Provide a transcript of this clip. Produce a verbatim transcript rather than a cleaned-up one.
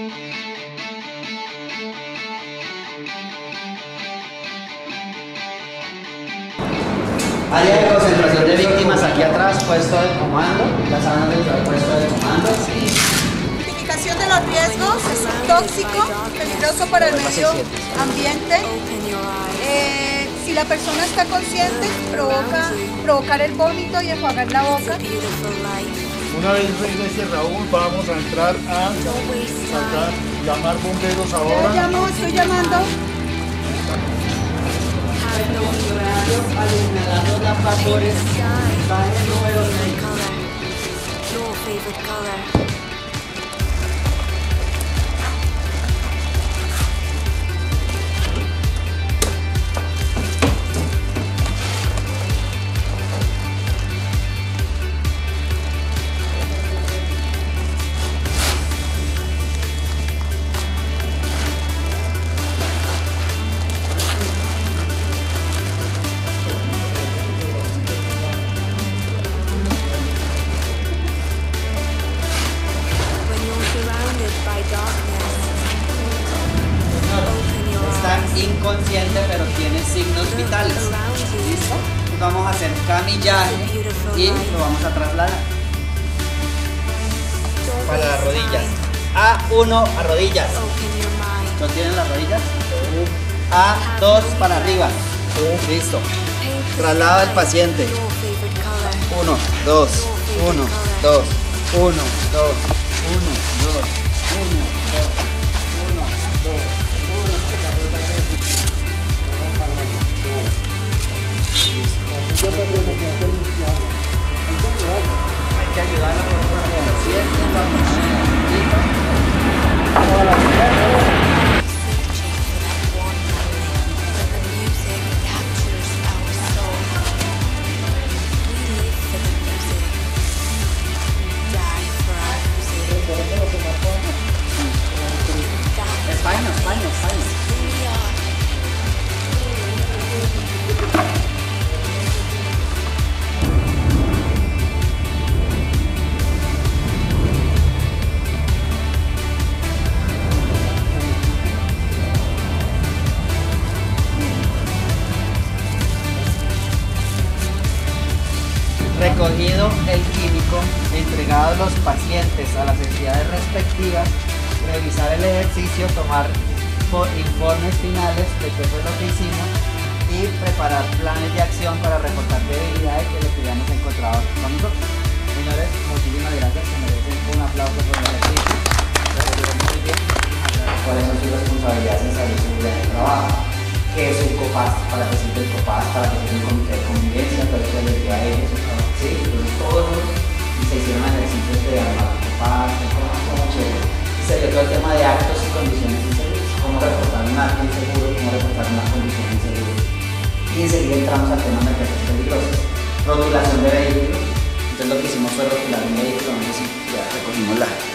Área de concentración de víctimas aquí atrás, puesto de comando. Ya saben dónde está el puesto de comando. Mitigación de los riesgos, es un tóxico, peligroso para el medio ambiente. Eh, si la persona está consciente, provoca provocar el vómito y enjuagar la boca. Una vez regrese Raúl, vamos a entrar a sacar, llamar bomberos Ya ahora. llamo, estoy llamando. Al inhalar los vapores, va en el número seis. Está inconsciente, pero tiene signos vitales. ¿Listo? Vamos a hacer camillaje y lo vamos a trasladar para las rodillas. A uno a rodillas. ¿No tienen las rodillas? A dos para arriba. Listo. Traslado del paciente. uno, dos, uno, dos, uno, dos, uno, dos, uno, dos, uno, dos, uno. Hay que ayudarlo con el paciente, España, España, España. Recogido el químico, entregado a los pacientes a las entidades respectivas, revisar el ejercicio, tomar informes finales de qué fue lo que hicimos y preparar planes de acción para reportar debilidades que les hayamos encontrado con nosotros. Señores, muchísimas gracias, se merecen un aplauso por el ejercicio. Muy bien. ¿Cuáles son sus responsabilidades en salud y seguridad en el trabajo? ¿Qué es un COPAS? ¿Para qué sirve el COPAS? ¿Para qué sirve el comité de convivencia? ¿Para qué les dio a ellos? Sí, entonces todos se hicieron ejercicios de armar COPAS, como chévere. Se dio todo el tema de actos y condiciones inseguras, cómo reportar un acto inseguro, cómo reportar una condición insegura. Y enseguida entramos al tema de emergencias peligrosas, rotulación de vehículos. Entonces lo que hicimos fue rotular un vehículo, donde sí, ya recogimos la